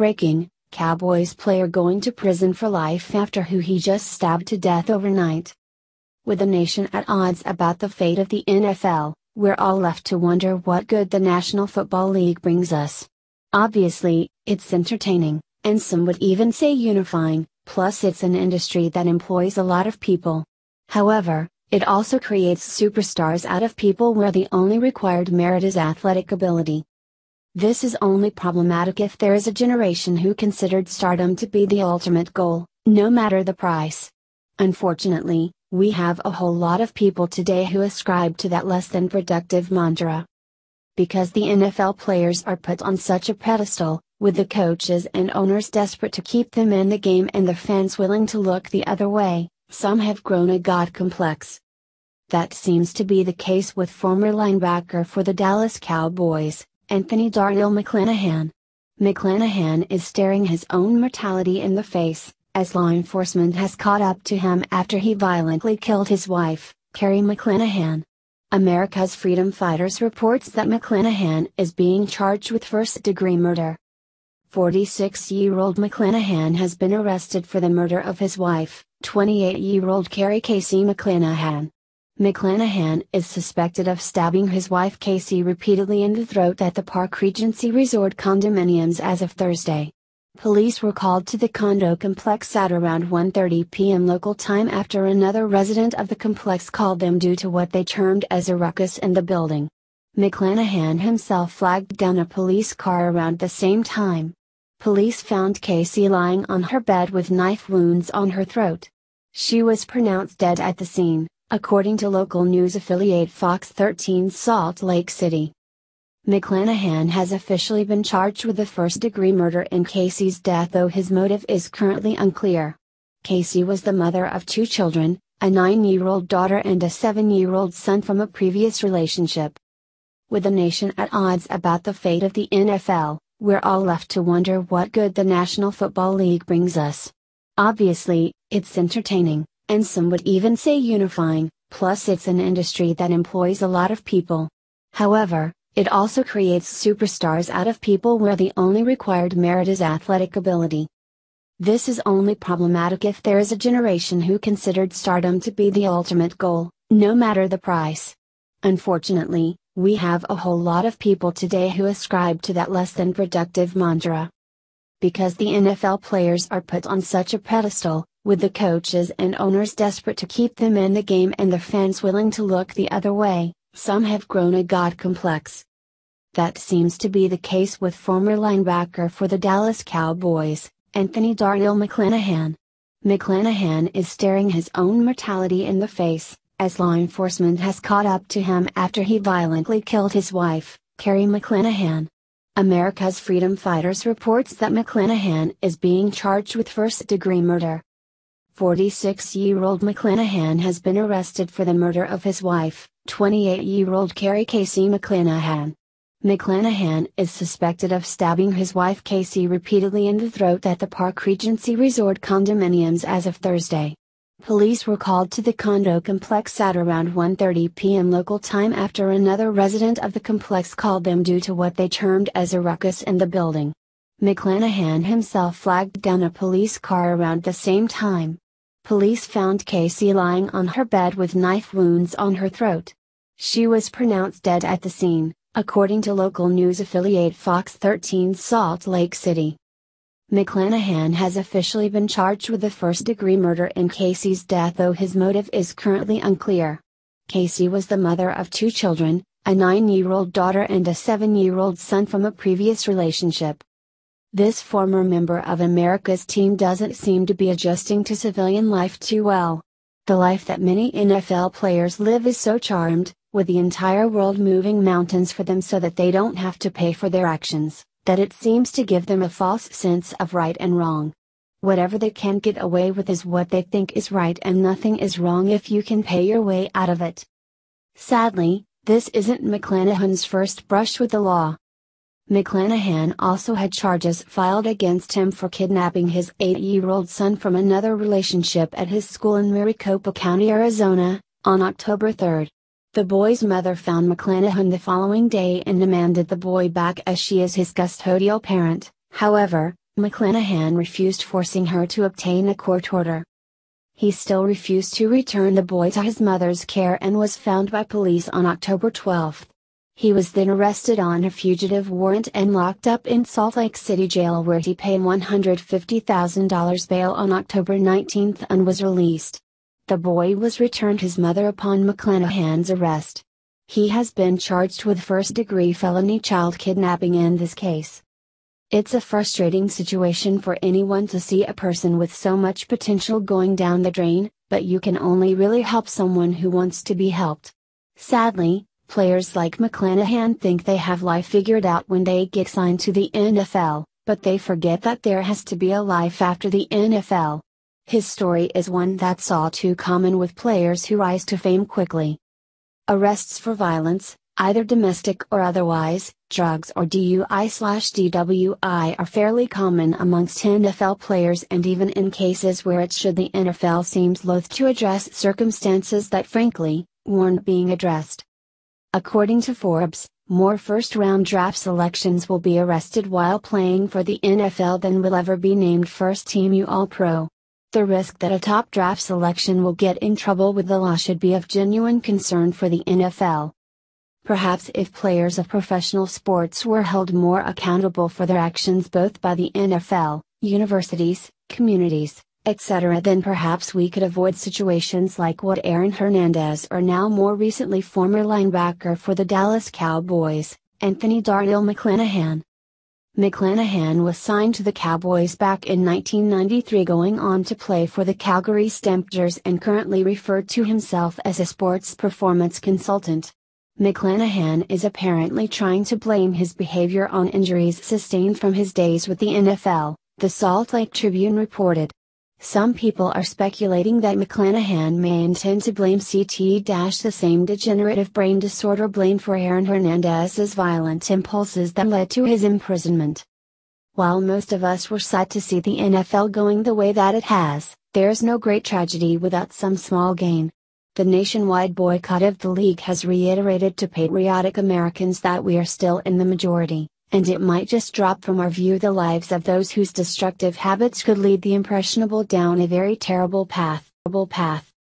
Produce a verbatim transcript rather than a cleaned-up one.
Breaking: Cowboys player going to prison for life after who he just stabbed to death overnight. With the nation at odds about the fate of the N F L, we're all left to wonder what good the National Football League brings us. Obviously, it's entertaining, and some would even say unifying, plus it's an industry that employs a lot of people. However, it also creates superstars out of people where the only required merit is athletic ability. This is only problematic if there is a generation who considered stardom to be the ultimate goal, no matter the price. Unfortunately, we have a whole lot of people today who ascribe to that less than productive mantra. Because the N F L players are put on such a pedestal, with the coaches and owners desperate to keep them in the game and the fans willing to look the other way, some have grown a god complex. That seems to be the case with former linebacker for the Dallas Cowboys, Anthony Darnell McClanahan. McClanahan is staring his own mortality in the face, as law enforcement has caught up to him after he violently killed his wife, Carrie McClanahan. America's Freedom Fighters reports that McClanahan is being charged with first-degree murder. forty-six-year-old McClanahan has been arrested for the murder of his wife, twenty-eight-year-old Carrie Casey McClanahan. McClanahan is suspected of stabbing his wife Casey repeatedly in the throat at the Park Regency Resort condominiums as of Thursday. Police were called to the condo complex at around one thirty p m local time after another resident of the complex called them due to what they termed as a ruckus in the building. McClanahan himself flagged down a police car around the same time. Police found Casey lying on her bed with knife wounds on her throat. She was pronounced dead at the scene, according to local news affiliate Fox thirteen Salt Lake City. McClanahan has officially been charged with the first-degree murder in Casey's death, though his motive is currently unclear. Casey was the mother of two children, a nine-year-old daughter and a seven-year-old son from a previous relationship. With the nation at odds about the fate of the N F L, we're all left to wonder what good the National Football League brings us. Obviously, it's entertaining, and some would even say unifying, plus it's an industry that employs a lot of people. However, it also creates superstars out of people where the only required merit is athletic ability. This is only problematic if there is a generation who considered stardom to be the ultimate goal, no matter the price. Unfortunately, we have a whole lot of people today who ascribe to that less than productive mantra. Because the N F L players are put on such a pedestal, with the coaches and owners desperate to keep them in the game and the fans willing to look the other way, some have grown a god complex. That seems to be the case with former linebacker for the Dallas Cowboys, Anthony Darnell McClanahan. McClanahan is staring his own mortality in the face, as law enforcement has caught up to him after he violently killed his wife, Carrie McClanahan. America's Freedom Fighters reports that McClanahan is being charged with first-degree murder. forty-six-year-old McClanahan has been arrested for the murder of his wife, twenty-eight-year-old Carrie Casey McClanahan. McClanahan is suspected of stabbing his wife Casey repeatedly in the throat at the Park Regency Resort condominiums as of Thursday. Police were called to the condo complex at around one thirty p m local time after another resident of the complex called them due to what they termed as a ruckus in the building. McClanahan himself flagged down a police car around the same time. Police found Casey lying on her bed with knife wounds on her throat. She was pronounced dead at the scene, according to local news affiliate Fox thirteen Salt Lake City. McClanahan has officially been charged with the first-degree murder in Casey's death, though his motive is currently unclear. Casey was the mother of two children, a nine-year-old daughter and a seven-year-old son from a previous relationship. This former member of America's team doesn't seem to be adjusting to civilian life too well. The life that many N F L players live is so charmed, with the entire world moving mountains for them so that they don't have to pay for their actions, that it seems to give them a false sense of right and wrong. Whatever they can get away with is what they think is right, and nothing is wrong if you can pay your way out of it. Sadly, this isn't McClanahan's first brush with the law. McClanahan also had charges filed against him for kidnapping his eight-year-old son from another relationship at his school in Maricopa County, Arizona, on October third. The boy's mother found McClanahan the following day and demanded the boy back as she is his custodial parent. However, McClanahan refused, forcing her to obtain a court order. He still refused to return the boy to his mother's care and was found by police on October twelfth. He was then arrested on a fugitive warrant and locked up in Salt Lake City jail, where he paid one hundred fifty thousand dollars bail on October nineteenth and was released. The boy was returned his mother upon McClanahan's arrest. He has been charged with first-degree felony child kidnapping in this case. It's a frustrating situation for anyone to see a person with so much potential going down the drain, but you can only really help someone who wants to be helped. Sadly, players like McClanahan think they have life figured out when they get signed to the N F L, but they forget that there has to be a life after the N F L. His story is one that's all too common with players who rise to fame quickly. Arrests for violence, either domestic or otherwise, drugs or D U I slash D W I are fairly common amongst N F L players, and even in cases where it should, the N F L seems loath to address circumstances that frankly, warrant being addressed. According to Forbes, more first-round draft selections will be arrested while playing for the N F L than will ever be named first-team All-Pro. The risk that a top draft selection will get in trouble with the law should be of genuine concern for the N F L. Perhaps if players of professional sports were held more accountable for their actions both by the N F L, universities, communities, et cetera, then perhaps we could avoid situations like what Aaron Hernandez, or now more recently former linebacker for the Dallas Cowboys, Anthony Darnell McClanahan. McClanahan was signed to the Cowboys back in nineteen ninety-three, going on to play for the Calgary Stampeders, and currently referred to himself as a sports performance consultant. McClanahan is apparently trying to blame his behavior on injuries sustained from his days with the N F L, the Salt Lake Tribune reported. Some people are speculating that McClanahan may intend to blame C T E, the same degenerative brain disorder blamed for Aaron Hernandez's violent impulses that led to his imprisonment. While most of us were sad to see the N F L going the way that it has, there's no great tragedy without some small gain. The nationwide boycott of the league has reiterated to patriotic Americans that we are still in the majority, and it might just drop from our view the lives of those whose destructive habits could lead the impressionable down a very terrible path. path.